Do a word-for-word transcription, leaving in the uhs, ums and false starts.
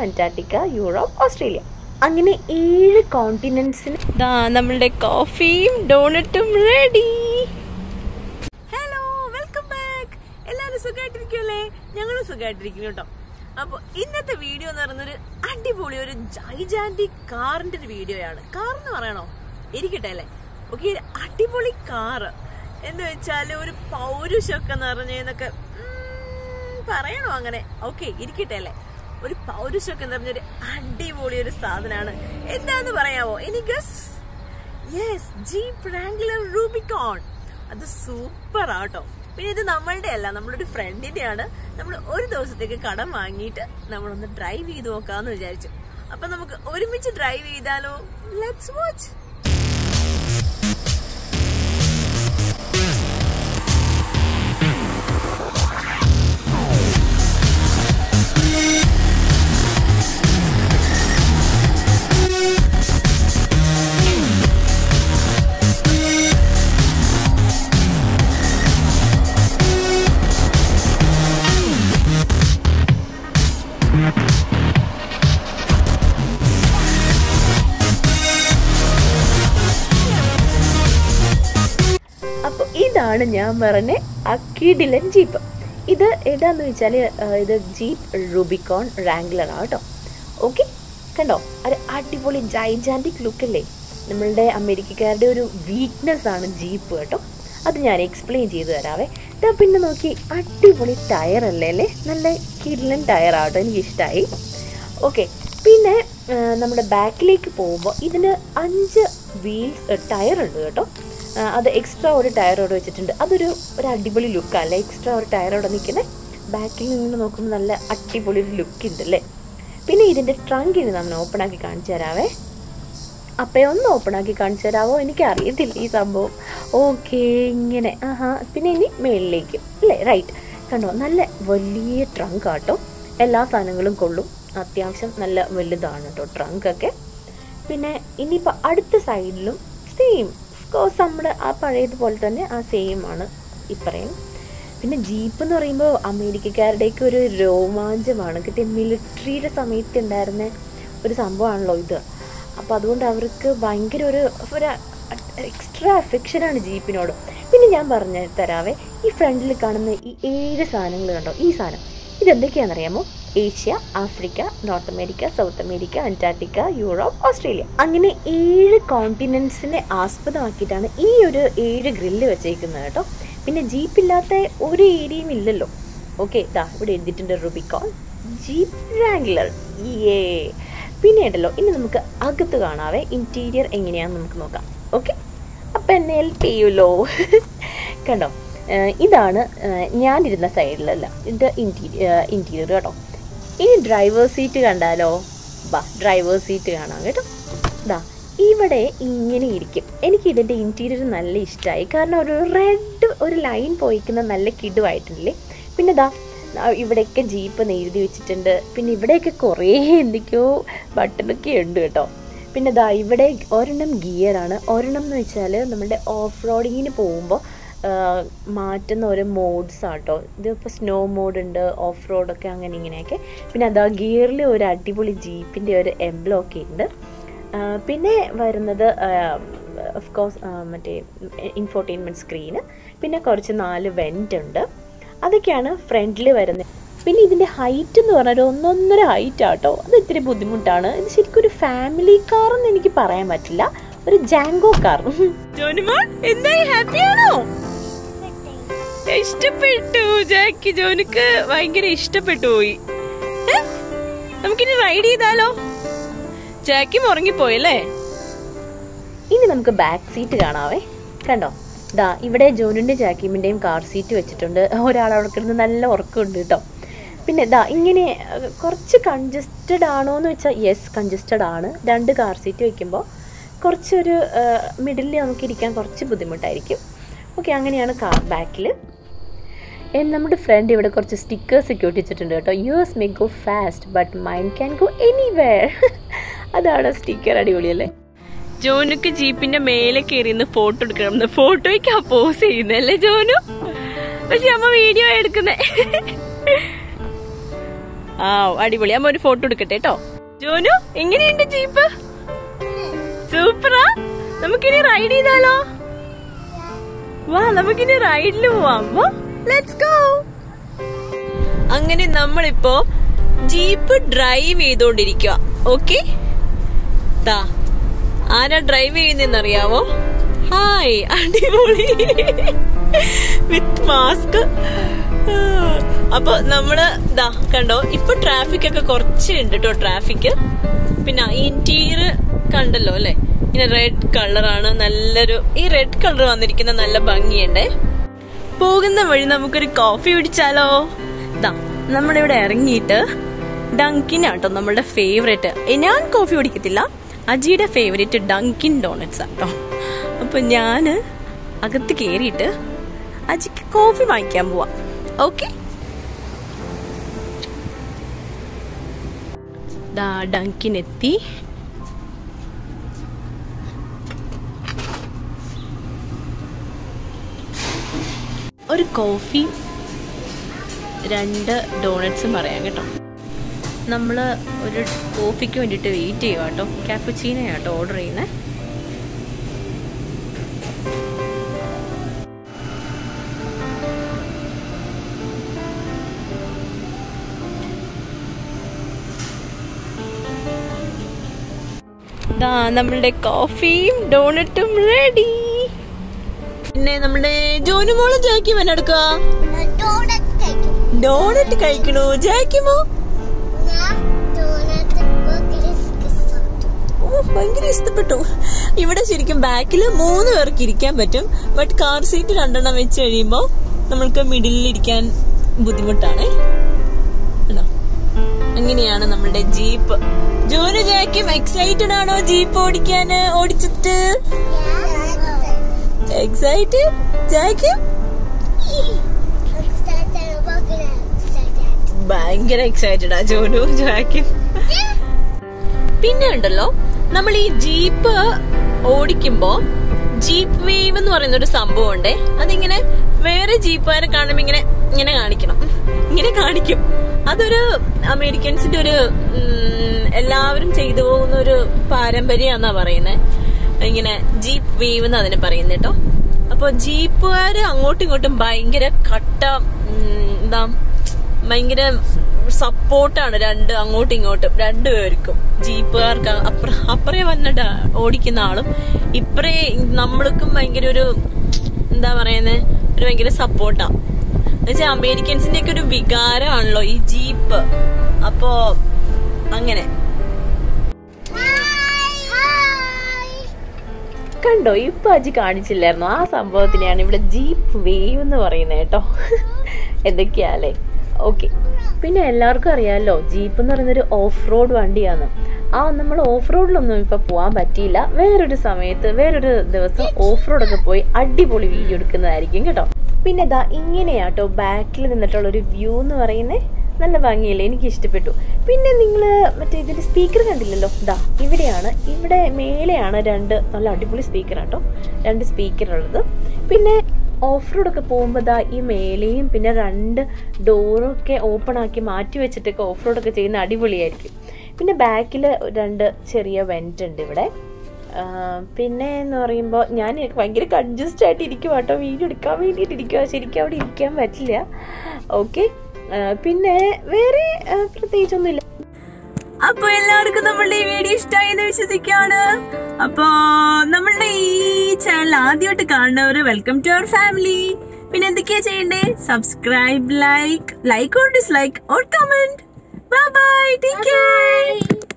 Antarctica, Europe, Australia. അങ്ങനെ ഏഴ് കോണ്ടിനെന്റ്സിന് നമ്മളുടെ കോഫിയും ഡോണറ്റും റെഡി. Hello, welcome back. എല്ലാവരും സുഖമായിട്ടിരിക്കുമല്ലേ? ഞങ്ങളും സുഖമായിട്ടിരിക്കുന്നു കേട്ടോ. അപ്പോൾ ഇന്നത്തെ വീഡിയോ എന്ന് പറയുന്നൊരു അടിപൊളി ഒരു ജൈജാന്റിക് കാറിന്റെ ഒരു വീഡിയോയാണ്. കാർ എന്ന് പറയണോ, ഇരിക്കട്ടെ അല്ലേ? ഓക്കെ, ഒരു അടിപൊളി കാറ് എന്ന് വെച്ചാൽ ഒരു പൗരുഷമൊക്കെ നിറഞ്ഞെന്നൊക്കെ പറയണോ അങ്ങനെ? ഓക്കെ, ഇരിക്കട്ടെ അല്ലേ? ഒരു പൗരുഷമൊക്കെ നിറഞ്ഞൊരു അടിപൊളി ഒരു സാധനമാണ്. എന്താന്ന് പറയാമോ? Any guess? Yes, jeep Wrangler Rubicon. അത് സൂപ്പർ ആട്ടോ. പിന്നെ ഇത് നമ്മളുടെ അല്ല, നമ്മളൊരു ഫ്രണ്ടിന്റെ ആണ്. നമ്മൾ ഒരു ദിവസത്തേക്ക് കടം വാങ്ങിയിട്ട് നമ്മളൊന്ന് ഡ്രൈവ് ചെയ്ത് നോക്കാന്ന് വിചാരിച്ചു. അപ്പൊ നമുക്ക് ഒരുമിച്ച് ഡ്രൈവ് ചെയ്താലോ? Let's watch. അപ്പോൾ ഇതാണ് ഞാൻ പറഞ്ഞ അക്കിഡിലൻ ജീപ്പ്. ഇത് ഏതാന്ന് വെച്ചാൽ ഇത് ജീപ്പ് റൂബിക്കോൺ റാംഗ്ലർ ആണ് കേട്ടോ. ഓക്കെ, കണ്ടോ? ഒരു അടിപൊളി ജൈജാന്റിക് ലുക്കല്ലേ? നമ്മളുടെ അമേരിക്കക്കാരുടെ ഒരു വീക്ക്നെസ് ആണ് ജീപ്പ് കേട്ടോ. അത് ഞാൻ എക്സ്പ്ലെയിൻ ചെയ്തു തരാവേ. പിന്നെ നോക്കി, അടിപൊളി ടയർ അല്ലേ അല്ലേ? നല്ല കിഡിലൻ ടയറാട്ടോ, എനിക്കിഷ്ടമായി. ഓക്കെ, പിന്നെ നമ്മുടെ ബാക്കിലേക്ക് പോകുമ്പോൾ ഇതിന് അഞ്ച് വീൽസ് ടയർ ഉണ്ട് കേട്ടോ. അത് എക്സ്ട്രാ ഒരു ടയർ അവിടെ വെച്ചിട്ടുണ്ട്. അതൊരു ഒരു അടിപൊളി ലുക്കല്ലേ? എക്സ്ട്രാ ഒരു ടയർ അവിടെ നിൽക്കുന്നത് ബാക്കിൽ നിന്ന് നോക്കുമ്പോൾ നല്ല അടിപൊളി ഒരു ലുക്ക് ഉണ്ട് അല്ലേ? പിന്നെ ഇതിൻ്റെ ട്രങ്കിന് നമ്മൾ ഓപ്പൺ ആക്കി കാണിച്ചു തരാവേ. അപ്പം ഒന്ന് ഓപ്പൺ ആക്കി കാണിച്ചു തരാമോ? എനിക്കറിയത്തില്ല ഈ സംഭവം. ഓക്കെ, ഇങ്ങനെ. ആഹാ, പിന്നെ ഇനി മേളിലേക്ക് അല്ലേ? റൈറ്റ്, കണ്ടോ? നല്ല വലിയ ട്രങ്ക് ആട്ടോ. എല്ലാ സാധനങ്ങളും കൊള്ളും. അത്യാവശ്യം നല്ല വലുതാണ് കേട്ടോ ട്രങ്കൊക്കെ. പിന്നെ ഇനിയിപ്പോൾ അടുത്ത സൈഡിലും സെയിം കോഴ്സ് നമ്മുടെ ആ പഴയതുപോലെ തന്നെ ആ സെയിം ആണ് ഇപ്പറയും. പിന്നെ ജീപ്പ് എന്ന് പറയുമ്പോൾ അമേരിക്കക്കാരുടെയൊക്കെ ഒരു രോമാഞ്ചമാണ്. കിട്ടിയ മിലിറ്ററിയുടെ സമയത്ത് ഉണ്ടായിരുന്ന ഒരു സംഭവമാണല്ലോ ഇത്. അപ്പോൾ അതുകൊണ്ട് അവർക്ക് ഭയങ്കര ഒരു ഒരു എക്സ്ട്രാ അഫെക്ഷനാണ് ജീപ്പിനോട്. പിന്നെ ഞാൻ പറഞ്ഞു തരാവേ, ഈ ഫ്രണ്ടിൽ കാണുന്ന ഈ ഏഴ് സാധനങ്ങൾ കണ്ടോ? ഈ സാധനം ഇതെന്തൊക്കെയാണെന്നറിയാമോ? Asia, Africa, North America, South America, Antarctica, Europe, Australia. അങ്ങനെ ഏഴ് കോണ്ടിനെന്റ്സിനെ ആസ്പദമാക്കിയിട്ടാണ് ഈ ഒരു ഏഴ് ഗ്രില്ല് വെച്ചേക്കുന്നത് കേട്ടോ. പിന്നെ ജീപ്പില്ലാത്ത ഒരു ഏരിയയും ഇല്ലല്ലോ. ഓക്കെ, ഇതാ ഇവിടെ എഴുതിയിട്ടുണ്ട് റൂബിക്കോൺ ജീപ്പ് റാംഗ്ലർ. ഏ പിന്നെ ഉണ്ടല്ലോ, ഇനി നമുക്ക് അകത്ത് കാണാവേ ഇൻറ്റീരിയർ എങ്ങനെയാണെന്ന് നമുക്ക് നോക്കാം. ഓക്കെ, അപ്പം എന്നെ ഹെൽപ്പ് ചെയ്യുമല്ലോ. കണ്ടോ? ഇതാണ് ഞാനിരുന്ന സൈഡിലല്ല, ഇത് ഇൻറ്റീരിയർ ഇൻറ്റീരിയർ കേട്ടോ. ഇനി ഡ്രൈവർ സീറ്റ് കണ്ടാലോ? ബാ, ഡ്രൈവർ സീറ്റ് കാണാം കേട്ടോ. ഇതാ ഇവിടെ ഇങ്ങനെ ഇരിക്കും. എനിക്ക് ഇതിൻ്റെ ഇൻറ്റീരിയർ നല്ല ഇഷ്ടമായി. കാരണം ഒരു റെഡ് ഒരു ലൈൻ പോയിക്കുന്ന നല്ല കിടുവായിട്ടില്ലേ? പിന്നെ ഇതാ ഇവിടെയൊക്കെ ജീപ്പ് എഴുതി വെച്ചിട്ടുണ്ട്. പിന്നെ ഇവിടെയൊക്കെ കുറേ എന്തൊക്കെയോ ബട്ടണൊക്കെ ഉണ്ട് കേട്ടോ. പിന്നെ ഇതാ ഇവിടെ ഒരെണ്ണം ഗിയറാണ്. ഒരെണ്ണം എന്ന് വെച്ചാൽ നമ്മുടെ ഓഫ് റോഡിങ്ങിന് പോകുമ്പോൾ മാറ്റുന്ന ഓരോ മോഡ്സ് ആട്ടോ. ഇതിപ്പോൾ സ്നോ മോഡ് ഉണ്ട്, ഓഫ് റോഡൊക്കെ അങ്ങനെ ഇങ്ങനെയൊക്കെ. പിന്നെ അതാ ഗിയറിൽ ഒരു അടിപൊളി ജീപ്പിൻ്റെ ഒരു എംബ്ലം ഒക്കെ ഉണ്ട്. പിന്നെ വരുന്നത് ഓഫ് കോഴ്സ് മറ്റേ ഇൻഫോർടൈൻമെൻറ്റ് സ്ക്രീന്, പിന്നെ കുറച്ച് നാല് വെൻ്റ് ഉണ്ട്. അതൊക്കെയാണ് ഫ്രണ്ടിൽ വരുന്നത്. പിന്നെ ഇതിൻ്റെ ഹൈറ്റ് എന്ന് പറഞ്ഞാൽ ഒന്നൊന്നര ഹൈറ്റ് ആട്ടോ. അത് ഇത്തിരി ബുദ്ധിമുട്ടാണ്. ഇത് ശരിക്കും ഒരു ഫാമിലി കാറെന്ന് എനിക്ക് പറയാൻ പറ്റില്ല, ഒരു ജാങ്കോ കാർ. എന്തായി, ഹാപ്പിയാണോ? ഇഷ്ടപ്പെട്ടു ജാക്കി. ജോനുക്ക് ഭയങ്കര ഇഷ്ടപ്പെട്ടു പോയി. നമുക്കിനി റൈഡ് ചെയ്താലോ? ജാക്കി ഉറങ്ങിപ്പോയല്ലേ? ഇനി നമുക്ക് ബാക്ക് സീറ്റ് കാണാവേ. കണ്ടോ? ദാ ഇവിടെ ജോനുന്റെ ജാക്കിമിന്റെയും കാർ സീറ്റ് വെച്ചിട്ടുണ്ട്. ഒരാൾ അവിടെ കിടന്ന് നല്ല ഉറക്കമുണ്ട് കേട്ടോ. പിന്നെ ദാ ഇങ്ങനെ കുറച്ച് കൺജസ്റ്റഡ് ആണോ എന്ന് വെച്ചാൽ യെസ്, കൺജസ്റ്റഡ് ആണ്. രണ്ട് കാർ സീറ്റ് വയ്ക്കുമ്പോൾ കുറച്ചൊരു മിഡിലിൽ നമുക്ക് ഇരിക്കാൻ കുറച്ച് ബുദ്ധിമുട്ടായിരിക്കും. ഓക്കെ, അങ്ങനെയാണ് കാർ ബാക്കിൽ. നമ്മുടെ ഫ്രണ്ട് ഇവിടെ കുറച്ച് സ്റ്റിക്കേഴ്സ് ഒക്കെ ഒട്ടിച്ചിട്ടുണ്ട് കേട്ടോ. Yours may go fast but mine can go anywhere. അതാണ് സ്റ്റിക്കർ. അടിപൊളിയല്ലേ? ജോനുക്ക് ജീപ്പിന്റെ മേലെ കയറി നിന്ന് ഫോട്ടോ എടുക്കണം. ഫോട്ടോയ്ക്കാ പോസ് ചെയ്യുന്നല്ലേ ജോനു? പക്ഷെ അമ്മ വീഡിയോ എടുക്കുന്നേ. ആ അടിപൊളി. അമ്മ ഒരു ഫോട്ടോ എടുക്കട്ടെ കേട്ടോ. ജോനു എങ്ങനെയുണ്ട് ജീപ്പ്? സൂപ്പറാ. നമുക്കിനി റൈഡ് ചെയ്താലോ? വാ നമുക്കിനി റൈഡിൽ പോവാം. Let's go. അങ്ങനെ നമ്മളിപ്പോ ജീപ്പ് ഡ്രൈവ് ചെയ്തോണ്ടിരിക്കുക. ഓക്കെ, ആരാ ഡ്രൈവ് ചെയ്യുന്നറിയാവോ? ഹായ്, അടിപൊളി വിത്ത് മാസ്ക്. അപ്പൊ നമ്മള് ഇതാ കണ്ടോ, ഇപ്പൊ ട്രാഫിക് ഒക്കെ കുറച്ചുണ്ട് കേട്ടോ. ട്രാഫിക് പിന്നെ ഇന്റീരിയർ കണ്ടല്ലോ അല്ലെ, ഇങ്ങനെ റെഡ് കളറാണ്. നല്ലൊരു ഈ റെഡ് കളർ വന്നിരിക്കുന്ന നല്ല ഭംഗിയുണ്ടേ. പോകുന്ന വഴി നമുക്കൊരു കോഫി കുടിച്ചാലോ? ഇതാ നമ്മളിവിടെ ഇറങ്ങിയിട്ട് ഡങ്കിനാട്ടോ നമ്മളുടെ ഫേവറേറ്റ്. ഞാൻ കോഫി കുടിക്കത്തില്ല, അജിയുടെ ഫേവറേറ്റ് ഡങ്കിൻ ഡോണറ്റ്സ് ആട്ടോ. അപ്പൊ ഞാന് അകത്ത് കേറിയിട്ട് അജിക്ക് കോഫി വാങ്ങിക്കാൻ പോവാം. ഓക്കെ, ദാ ഡങ്കിനെത്തി. ഒരു കോഫി രണ്ട് ഡോണറ്റ്സും പറയാം കേട്ടോ. നമ്മൾ ഒരു കോഫിക്ക് വേണ്ടിയിട്ട് വെയിറ്റ് ചെയ്യുക കേട്ടോ. ക്യാപ്പുച്ചീനോ കേട്ടോ ഓർഡർ ചെയ്യുന്നത്. ദാ നമ്മളുടെ കോഫിയും ഡോണറ്റും റെഡി. പിന്നെ നമ്മുടെ ജോനു മോള് ജാക്കി വന്നെടുക്കുക. ഡോണറ്റ് കഴിക്കണോ ജാക്കിമോ? ഓ ഭയങ്കര ഇഷ്ടപ്പെട്ടു. ഇവിടെ ശരിക്കും ബാക്കില് മൂന്ന് പേർക്ക് ഇരിക്കാൻ പറ്റും. ബട്ട് കാർ സീറ്റ് രണ്ടെണ്ണം വെച്ച് കഴിയുമ്പോ നമ്മൾക്ക് മിഡിലിൽ ഇരിക്കാൻ ബുദ്ധിമുട്ടാണ്. അങ്ങനെയാണ് നമ്മളുടെ ജീപ്പ്. ജോനു ജാക്കും എക്സൈറ്റഡ് ആണോ ജീപ്പ് ഓടിക്കാന്? ഓടിച്ചിട്ട് എക്സൈറ്റഡ്? ജാക്കും ഭയങ്കര എക്സൈറ്റഡ് ആ ജോനു ജാക്കും. പിന്നെ ഉണ്ടല്ലോ, നമ്മൾ ഈ ജീപ്പ് ഓടിക്കുമ്പോ ജീപ്പ് വേവ് എന്ന് പറയുന്ന ഒരു സംഭവം ഉണ്ടേ. അതിങ്ങനെ വേറെ ജീപ്പുകാരെ കാണുമ്പോ ഇങ്ങനെ ഇങ്ങനെ കാണിക്കണം, ഇങ്ങനെ കാണിക്കും. അതൊരു അമേരിക്കൻസിന്റെ ഒരു എല്ലാവരും ചെയ്തു പോകുന്ന ഒരു പാരമ്പര്യാന്നാ പറയുന്നത്. ഇങ്ങനെ ജീപ്പ് വേവ് എന്ന് അതിനെ പറയുന്നത് കേട്ടോ. അപ്പൊ ജീപ്പുകാര് അങ്ങോട്ടും ഇങ്ങോട്ടും ഭയങ്കര കട്ട എന്താ ഭയങ്കര സപ്പോർട്ടാണ് രണ്ട് അങ്ങോട്ടും ഇങ്ങോട്ടും രണ്ടുപേർക്കും. ജീപ്പുകാർക്ക് അപ്പുറ അപ്പറേ വന്നിട്ട് ഓടിക്കുന്ന ആളും ഇപ്പറേ നമ്മൾക്കും ഭയങ്കര ഒരു എന്താ പറയുന്നത്, ഒരു ഭയങ്കര സപ്പോർട്ടാ. എന്നുവെച്ചാൽ അമേരിക്കൻസിന്റെ ഒക്കെ ഒരു വികാരമാണല്ലോ ഈ ജീപ്പ്. അപ്പോ അങ്ങനെ കണ്ടോ, ഇപ്പൊ അജി കാണിച്ചില്ലായിരുന്നു ആ സംഭവത്തിനെയാണ് ഇവിടെ ജീപ്പ് വേവ് എന്ന് പറയുന്നത് കേട്ടോ. എന്തൊക്കെയാലേ. ഓക്കെ, പിന്നെ എല്ലാവർക്കും അറിയാമല്ലോ ജീപ്പ് എന്ന് പറയുന്നൊരു ഓഫ് റോഡ് വണ്ടിയാണ്. ആ നമ്മൾ ഓഫ് റോഡിലൊന്നും ഇപ്പൊ പോകാൻ പറ്റിയില്ല. വേറൊരു സമയത്ത് വേറൊരു ദിവസം ഓഫ് റോഡൊക്കെ പോയി അടിപൊളി വീഡിയോ എടുക്കുന്നതായിരിക്കും കേട്ടോ. പിന്നെ ഇതാ ഇങ്ങനെയാട്ടോ ബാക്കിൽ നിന്നിട്ടുള്ളൊരു വ്യൂ എന്ന് പറയുന്നത്. നല്ല ഭംഗിയല്ലേ, എനിക്ക് ഇഷ്ടപ്പെട്ടു. പിന്നെ നിങ്ങൾ മറ്റേ ഇതിൻ്റെ സ്പീക്കർ കണ്ടില്ലല്ലോ, ഇതാ ഇവിടെയാണ്, ഇവിടെ മേലെയാണ് രണ്ട് നല്ല അടിപൊളി സ്പീക്കർ ആട്ടോ, രണ്ട് സ്പീക്കർ ഉള്ളത്. പിന്നെ ഓഫ് റോഡൊക്കെ പോകുമ്പോൾ ദാ ഈ മേലെയും പിന്നെ രണ്ട് ഡോറൊക്കെ ഓപ്പൺ ആക്കി മാറ്റി വെച്ചിട്ടൊക്കെ ഓഫ് റോഡൊക്കെ ചെയ്യുന്ന അടിപൊളിയായിരിക്കും. പിന്നെ ബാക്കിൽ രണ്ട് ചെറിയ വെന്റ് ഉണ്ട് ഇവിടെ. പിന്നെ എന്ന് പറയുമ്പോൾ ഞാൻ ഭയങ്കര കൺജസ്റ്റ് ആയിട്ട് ഇരിക്കുക കേട്ടോ, വീഡിയോ എടുക്കാൻ വേണ്ടിയിട്ട് ഇരിക്കുക. ശരിക്കും അവിടെ ഇരിക്കാൻ പറ്റില്ല. ഓക്കെ, പിന്നെ വേറെ പ്രത്യേകിച്ചൊന്നുമില്ല. അപ്പൊ എല്ലാവർക്കും നമ്മളുടെ ഈ വീഡിയോ ഇഷ്ടമായി എന്ന് വിശ്വസിക്കുകയാണ്. അപ്പൊ നമ്മളുടെ ഈ ചാനൽ ആദ്യമായിട്ട് കാണുന്നവര് വെൽക്കം ടു അവർ ഫാമിലി. പിന്നെ എന്തൊക്കെയാ ചെയ്യണ്ടേ? Subscribe, like like or dislike or comment. Bye bye, take care.